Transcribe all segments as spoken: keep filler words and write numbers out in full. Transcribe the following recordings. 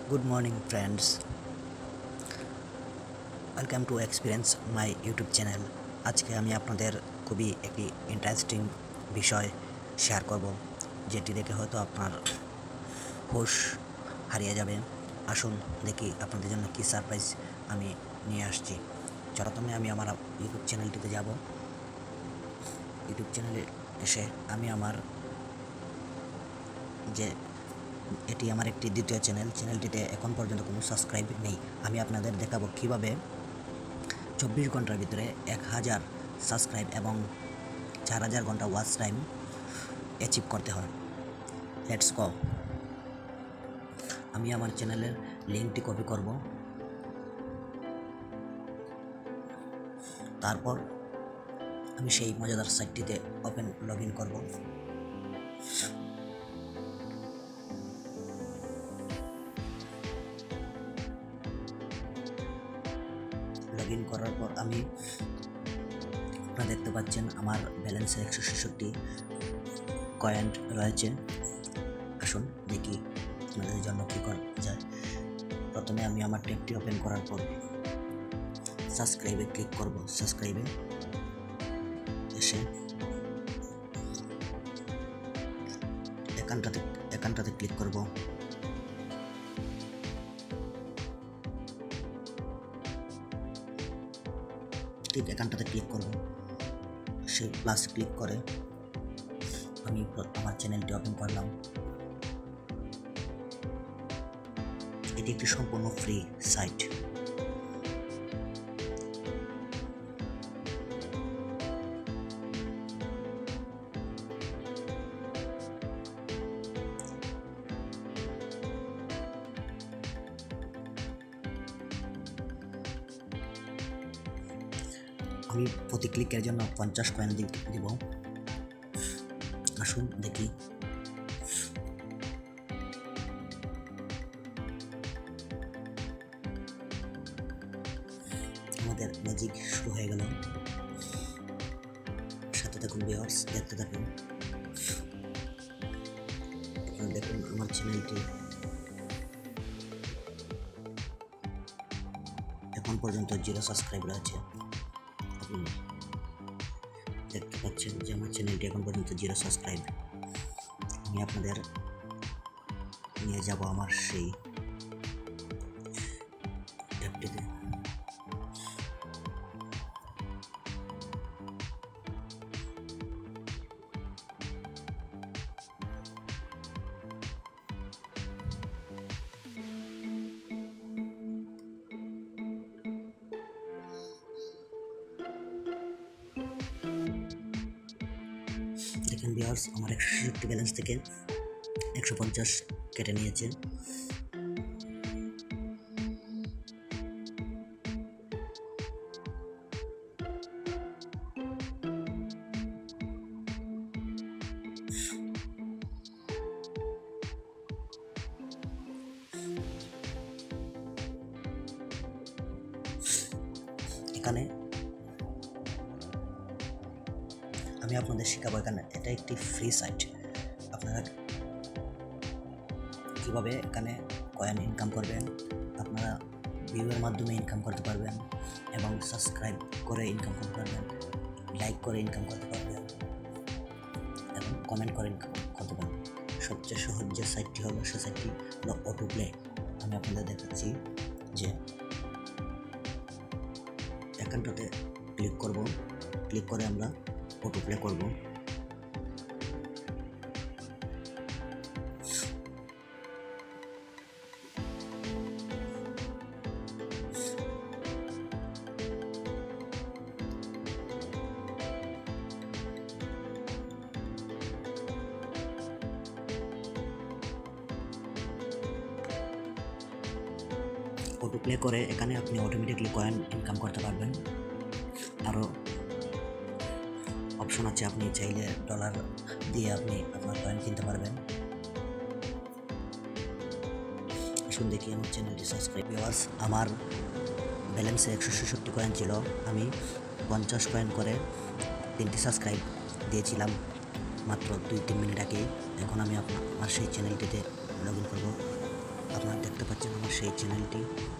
Good morning, friends. Welcome to experience my YouTube channel. আজকে আমি আপনাদের খুবই একটি ইন্টারেস্টিং বিষয় শেয়ার করব, যেটি দেখে হয়তো আপনার হুঁশ হারিয়ে যাবে। আসুন দেখি আপনাদের জন্য কি সারপ্রাইজ আমি নিয়ে আসছি। প্রথমে আমি আমার ইউটিউব চ্যানেলটিতে যাব। ইউটিউব চ্যানেলে এসে আমি আমার যে এটি আমার একটি দ্বিতীয় চ্যানেল, চ্যানেলটিতে এখন পর্যন্ত কোনো সাবস্ক্রাইব নেই। আমি আপনাদের দেখাবো কিভাবে চব্বিশ ঘন্টার ভিতরে এক হাজার সাবস্ক্রাইব এবং চার হাজার ঘন্টা ওয়াচ টাইম অ্যাচিভ করতে হয়। Let's go. আমি আমার চ্যানেলের লিঙ্কটি কপি করব, তারপর আমি সেই মজাদার সাইটটিতে ওপেন লগ ইন করব। লগ ইন করার পর আমি আপনারা দেখতে পাচ্ছেন আমার ব্যালেন্সে একশো ছেষট্টি কয়েন রয়েছে। আসুন দেখি আপনাদের জন্য কী করা যায়। প্রথমে আমি আমার ট্যাবটি ওপেন করার পর সাবস্ক্রাইবে ক্লিক করব। সাবস্ক্রাইবে এসে একানটাতে একানটাতে ক্লিক করব। ঠিক একানটাতে ক্লিক করব। সেই প্লাস ক্লিক করে আমি আমার চ্যানেলটি ওপেন করলাম। এটি একটি সম্পূর্ণ ফ্রি সাইট। আমি প্রতি ক্লিকের জন্য পঞ্চাশ কয়েন দিব। আসুন দেখি। আমাদের ম্যাজিক শুরু হয়ে গেল। সাথে থাকুন ভিউয়ার্স, দেখতে থাকুন। আপনারা দেখুন আমার চ্যানেলটি এখন পর্যন্ত জিরো সাবস্ক্রাইব রয়েছে। আপনি দেখতে পাচ্ছেন যে আমার চ্যানেলটি এখন পর্যন্ত জিরো সাবস্ক্রাইব। আমি আপনাদের নিয়ে যাব আমার সেই অ্যাপটিতে। দেখেন ভিউয়ার্স, আমার একশো ছেষট্টি ব্যালেন্স থেকে একশো পঞ্চাশ কেটে নিয়েছে। এখানে আমি আপনাদের শেখাবো। এখানে এটা একটি ফ্রি সাইট। আপনারা কীভাবে এখানে কয়েন ইনকাম করবেন, আপনারা ভিউয়ের মাধ্যমে ইনকাম করতে পারবেন এবং সাবস্ক্রাইব করে ইনকাম করতে পারবেন, লাইক করে ইনকাম করতে পারবেন এবং কমেন্ট করে ইনকাম করতে পারবেন। সবচেয়ে সহজ যে সাইটটি হলো সে সাইটটি হলো অটো প্লে। আমি আপনাদের দেখাচ্ছি যে অ্যাকাউন্টটাতে ক্লিক করব। ক্লিক করে আমরা অটো প্লে করব। অটো প্লে করে এখানে আপনি অটোমেটিকলি কয়েন ইনকাম করতে পারবেন। আরও অপশন আছে, আপনি চাইলে ডলার দিয়ে আপনি আপনার কয়েন কিনতে পারবেন। আসুন দেখি আমার চ্যানেলটি সাবস্ক্রাইব। ভিউয়ার্স, আমার ব্যালেন্সে একশো ছেষট্টি কয়েন ছিল। আমি পঞ্চাশ কয়েন করে তিনটি সাবস্ক্রাইব দিয়েছিলাম মাত্র দুই তিন মিনিট আগেই। এখন আমি আপনার সেই চ্যানেলটিতে লগ ইন করব। আপনারা দেখতে পাচ্ছেন আমার সেই চ্যানেলটি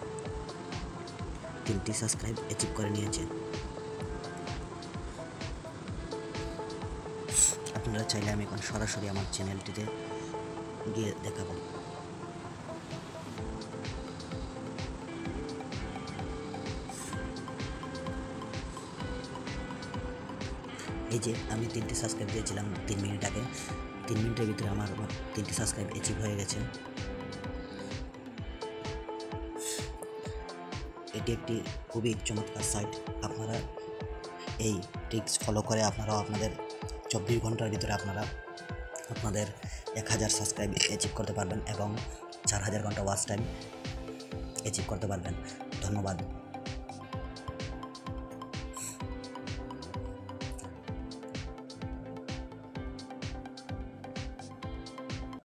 তিনটি সাবস্ক্রাইব অ্যাচিভ করে নিয়েছে। আপনারা চাইলে আমি এখন সরাসরি আমার চ্যানেলটিতে গিয়ে দেখাবো। এই যে আমি তিনটি সাবস্ক্রাইব দিয়েছিলাম তিন মিনিট আগে, তিন মিনিটের ভিতরে আমার তিনটি সাবস্ক্রাইব অ্যাচিভ হয়ে গেছে। এটি একটি খুবই চমৎকার সাইট। আপনারা এই ট্রিক্স ফলো করে আপনারাও আপনাদের চব্বিশ ঘন্টার ভিতরে আপনারা আপনাদের এক হাজার সাবস্ক্রাইব অ্যাচিভ করতে পারবেন এবং চার হাজার ঘন্টা ওয়াচ টাইম অ্যাচিভ করতে পারবেন। ধন্যবাদ।